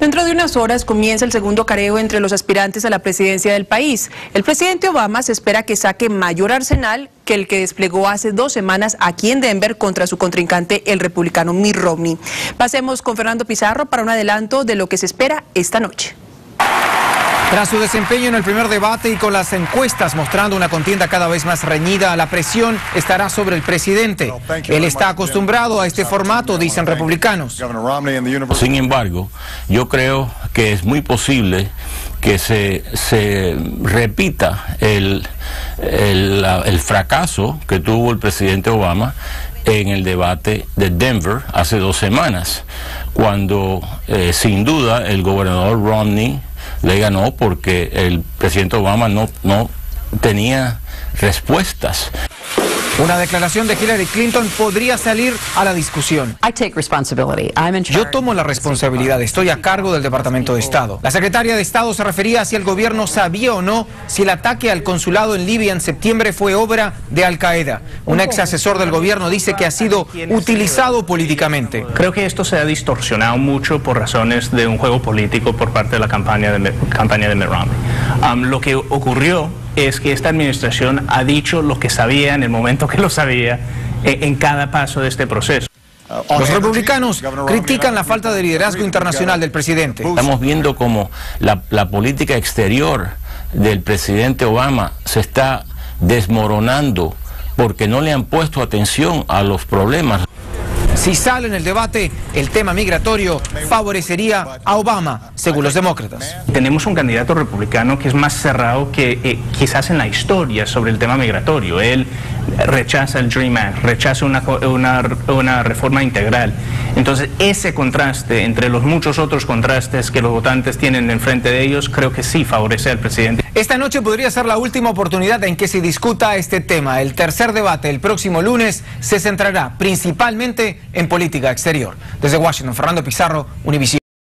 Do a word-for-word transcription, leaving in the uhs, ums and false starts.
Dentro de unas horas comienza el segundo careo entre los aspirantes a la presidencia del país. El presidente Obama se espera que saque mayor arsenal que el que desplegó hace dos semanas aquí en Denver contra su contrincante, el republicano Mitt Romney. Pasemos con Fernando Pizarro para un adelanto de lo que se espera esta noche. Tras su desempeño en el primer debate y con las encuestas mostrando una contienda cada vez más reñida, la presión estará sobre el presidente. Él está acostumbrado a este formato, dicen republicanos. Sin embargo, yo creo que es muy posible que se, se repita el, el, el fracaso que tuvo el presidente Obama en el debate de Denver hace dos semanas, cuando eh, sin duda el gobernador Romney le ganó porque el presidente Obama no, no tenía respuestas. Una declaración de Hillary Clinton podría salir a la discusión. Yo tomo la responsabilidad, estoy a cargo del Departamento de Estado. La secretaria de Estado se refería a si el gobierno sabía o no si el ataque al consulado en Libia en septiembre fue obra de Al Qaeda. Un ex asesor del gobierno dice que ha sido utilizado políticamente. Creo que esto se ha distorsionado mucho por razones de un juego político por parte de la campaña de, campaña de Mitt Romney. Um, lo que ocurrió es que esta administración ha dicho lo que sabía en el momento que lo sabía en, en cada paso de este proceso. Los republicanos critican la falta de liderazgo internacional del presidente. Estamos viendo como la, la política exterior del presidente Obama se está desmoronando porque no le han puesto atención a los problemas. Si sale en el debate, el tema migratorio favorecería a Obama, según los demócratas. Tenemos un candidato republicano que es más cerrado que eh, quizás en la historia sobre el tema migratorio. Él rechaza el Dream Act, rechaza una, una, una reforma integral. Entonces, ese contraste entre los muchos otros contrastes que los votantes tienen enfrente de ellos, creo que sí favorece al presidente. Esta noche podría ser la última oportunidad en que se discuta este tema. El tercer debate, el próximo lunes, se centrará principalmente en política exterior. Desde Washington, Fernando Pizarro, Univision.